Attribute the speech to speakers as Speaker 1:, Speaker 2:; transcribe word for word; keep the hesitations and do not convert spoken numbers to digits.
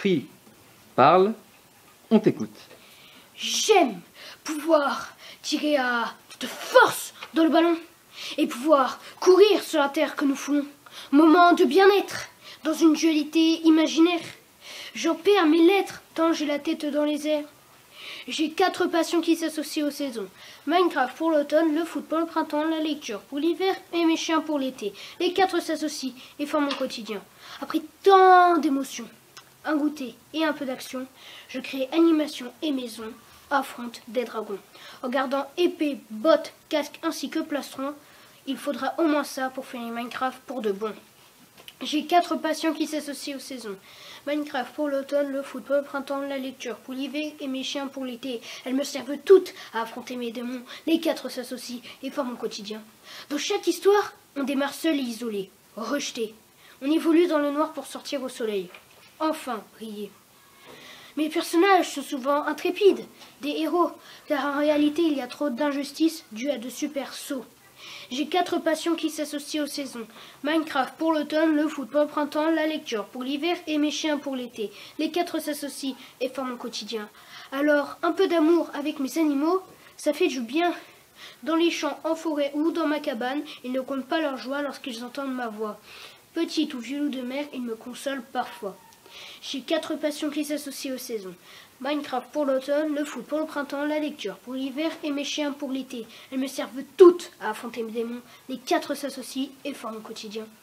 Speaker 1: crie, parle, on t'écoute.
Speaker 2: J'aime pouvoir tirer à toute force dans le ballon et pouvoir courir sur la terre que nous foulons. Moment de bien-être dans une dualité imaginaire. J'en perds mes lettres tant j'ai la tête dans les airs. J'ai quatre passions qui s'associent aux saisons. Minecraft pour l'automne, le foot pour le printemps, la lecture pour l'hiver et mes chiens pour l'été. Les quatre s'associent et forment mon quotidien. Après tant d'émotions, un goûter et un peu d'action, je crée animation et maison, affronte des dragons. En gardant épée, bottes, casque ainsi que plastron, il faudra au moins ça pour finir Minecraft pour de bon. J'ai quatre passions qui s'associent aux saisons. Minecraft pour l'automne, le foot pour le printemps, la lecture pour l'hiver et mes chiens pour l'été. Elles me servent toutes à affronter mes démons. Les quatre s'associent et forment mon quotidien. Dans chaque histoire, on démarre seul et isolé, rejeté. On évolue dans le noir pour sortir au soleil. Enfin, briller. Mes personnages sont souvent intrépides, des héros, car en réalité il y a trop d'injustices dues à de super sauts. J'ai quatre passions qui s'associent aux saisons. Minecraft pour l'automne, le foot pour le printemps, la lecture pour l'hiver et mes chiens pour l'été. Les quatre s'associent et forment mon quotidien. Alors, un peu d'amour avec mes animaux, ça fait du bien. Dans les champs, en forêt ou dans ma cabane, ils ne comptent pas leur joie lorsqu'ils entendent ma voix. Petit ou vieux loup de mer, ils me consolent parfois. J'ai quatre passions qui s'associent aux saisons. Minecraft pour l'automne, le foot pour le printemps, la lecture pour l'hiver et mes chiens pour l'été. Elles me servent toutes à affronter mes démons. Les quatre s'associent et forment mon quotidien.